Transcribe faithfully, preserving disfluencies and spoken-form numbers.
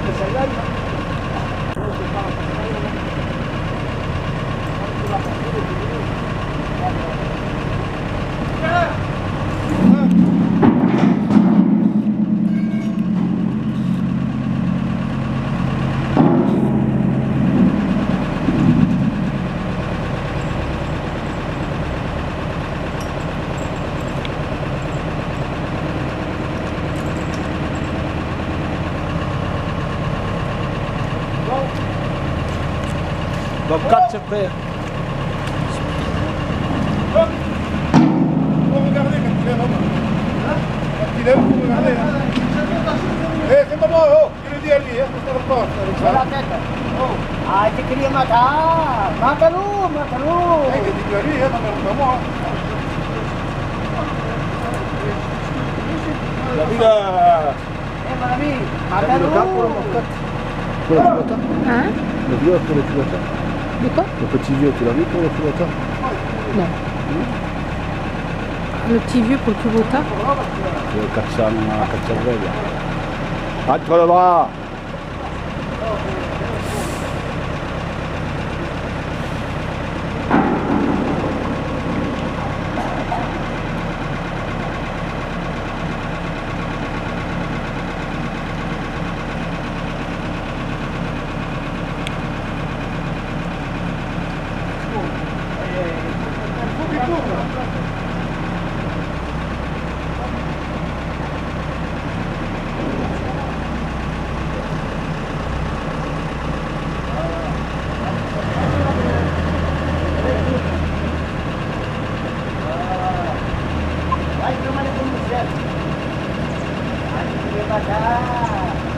Donc quatre c'est prêt. Faut regarder quand il est là. Quand il est, faut regarder. Eh, c'est maman, oh, il le dit à lui, hein, c'est le corps. C'est la tête. Ah, tu cries mata. Mata-nous, mata-nous. Eh, il dit à lui, hein, pas moi. La vie là. Eh, mon ami, T'as vu le cas pour le mata-nous. Pour le Kubota? Hein? Le vieux pour le Kubota? De quoi? Le petit vieux, tu l'as vu pour le Kubota? Non. Le petit vieux pour le Kubota? Le quatre cents, quatre cents veglia. Entre le bras! Vai, toma ali com o Michel. Vai, toma ali.